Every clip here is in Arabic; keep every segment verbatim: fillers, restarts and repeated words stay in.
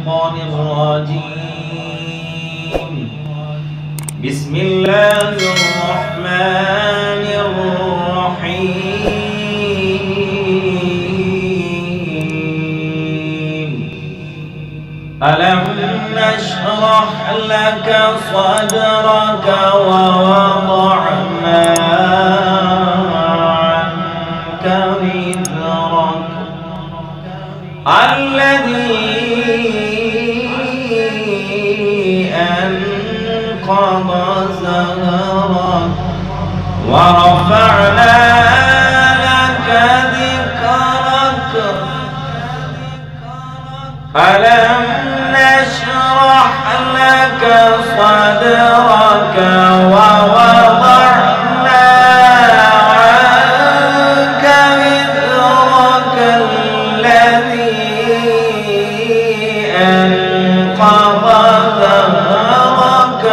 الشيطان الرجيم. بسم الله الرحمن الرحيم. ألم نشرح لك صدرك ووضعنا عنك وزرك الذي أنقض ظهرك ورفعنا لك ذكرك. ألم نشرح لك صدرك ووضعنا عنك وزرك الذي أنقض ظهرك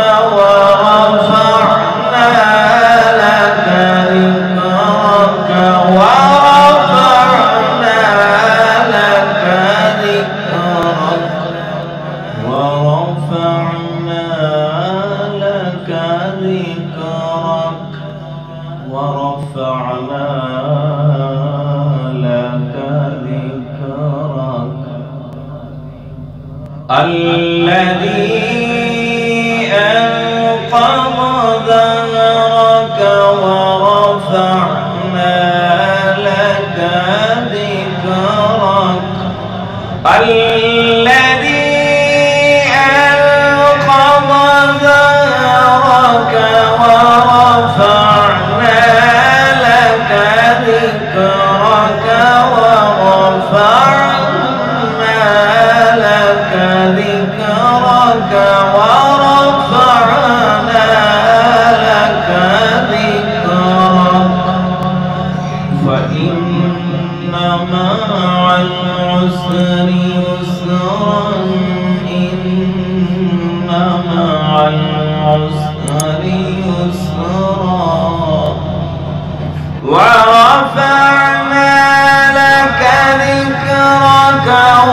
ورفعنا لك ذكرك ورفعنا لك ذكرك ورفعنا لك ذكرك ورفعنا لك ذكرك الذي أنقض ظهرك ورفعنا لك ذكرك الذي أنقض ظهرك ورفعنا لك ذكرك ورفعنا لك ذكرك ورفعنا لك ذكرك فإن مع العسر يسرا إن مع العسر يسرا ورفعنا لك ذكرك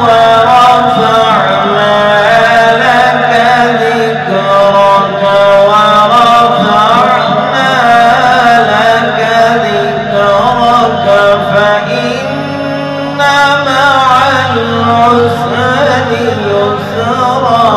ورفعنا لك ذكرك ورفعنا لك ذكرك فإن مع العسر يسرا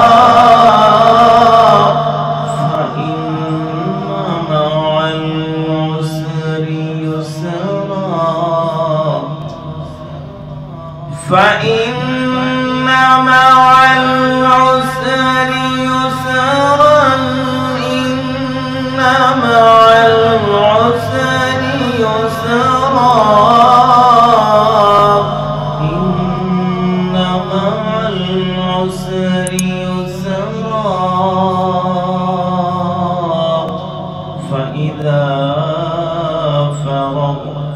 فإن مع العسر يسرا إن مع العسر يسرا إن مع العسر يسرا فإذا فرغت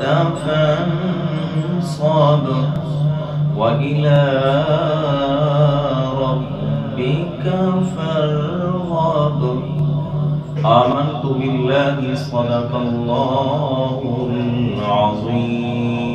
فانصب وإلى ربك فارغب. آمنت بالله صدق الله العظيم.